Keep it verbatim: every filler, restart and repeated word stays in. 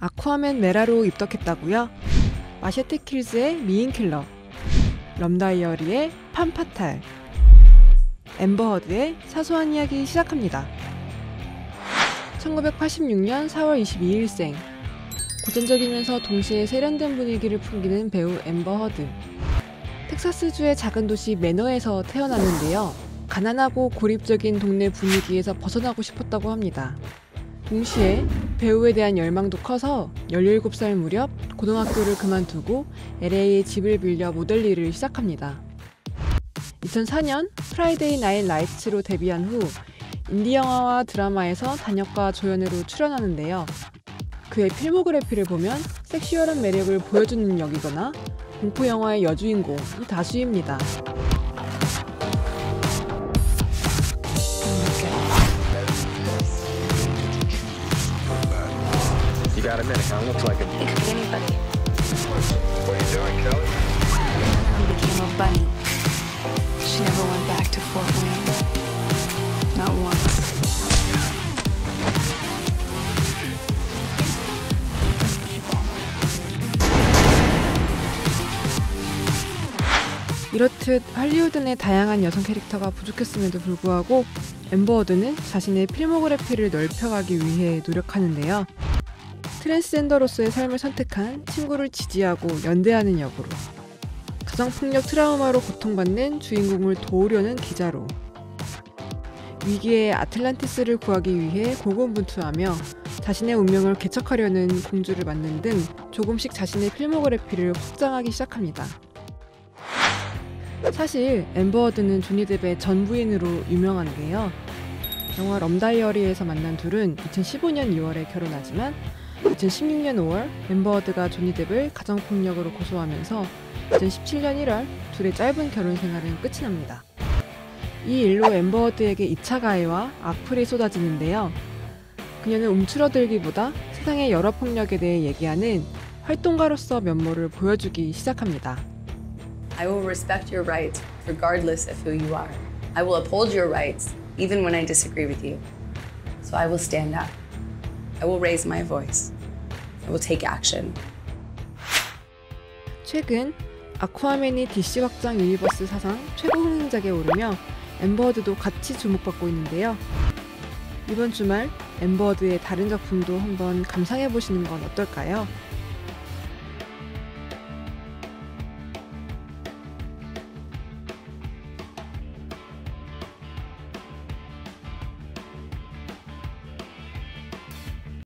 아쿠아맨 메라로 입덕했다고요? 마셰테 킬즈의 미인킬러, 럼다이어리의 팜파탈, 앰버 허드의 사소한 이야기 시작합니다. 천구백팔십육 년 사월 이십이일생, 고전적이면서 동시에 세련된 분위기를 풍기는 배우 앰버 허드. 텍사스주의 작은 도시 매너에서 태어났는데요. 가난하고 고립적인 동네 분위기에서 벗어나고 싶었다고 합니다. 동시에 배우에 대한 열망도 커서 열일곱 살 무렵 고등학교를 그만두고 엘에이에 집을 빌려 모델 일을 시작합니다. 이천사 년 프라이데이 나잇 라이츠로 데뷔한 후 인디 영화와 드라마에서 단역과 조연으로 출연하는데요. 그의 필모그래피를 보면 섹슈얼한 매력을 보여주는 역이거나 공포 영화의 여주인공이 다수입니다. You got a minute, huh? Looks like it. It could be anybody. What are you doing, Kelly? Who became a bunny. She never went back to Fort Wayne. Not once. 이렇듯 할리우드 내 다양한 여성 캐릭터가 부족했음에도 불구하고 앰버 허드는 자신의 필모그래피를 넓혀가기 위해 노력하는데요. 트랜스젠더로서의 삶을 선택한 친구를 지지하고 연대하는 역으로, 가정폭력 트라우마로 고통받는 주인공을 도우려는 기자로, 위기의 아틀란티스를 구하기 위해 고군분투하며 자신의 운명을 개척하려는 공주를 맡는 등 조금씩 자신의 필모그래피를 확장하기 시작합니다. 사실 앰버 허드는 조니 뎁의 전 부인으로 유명한데요. 영화 럼다이어리에서 만난 둘은 이천십오 년 이월에 결혼하지만 이천십육 년 오월 앰버 허드가 조니 뎁을 가정폭력으로 고소하면서 이천십칠 년 일월 둘의 짧은 결혼 생활은 끝이 납니다. 이 일로 앰버 허드에게 이 차 가해와 악플이 쏟아지는데요. 그녀는 움츠러들기보다 세상의 여러 폭력에 대해 얘기하는 활동가로서 면모를 보여주기 시작합니다. I will respect your rights regardless of who you are. I will uphold your rights even when I disagree with you. So I will stand up. I will raise my voice. I will take action. 최근 아쿠아맨이 디씨 확장 유니버스 사상 최고 흥행작에 오르며 앰버 허드도 같이 주목받고 있는데요. 이번 주말 앰버 허드의 다른 작품도 한번 감상해보시는 건 어떨까요?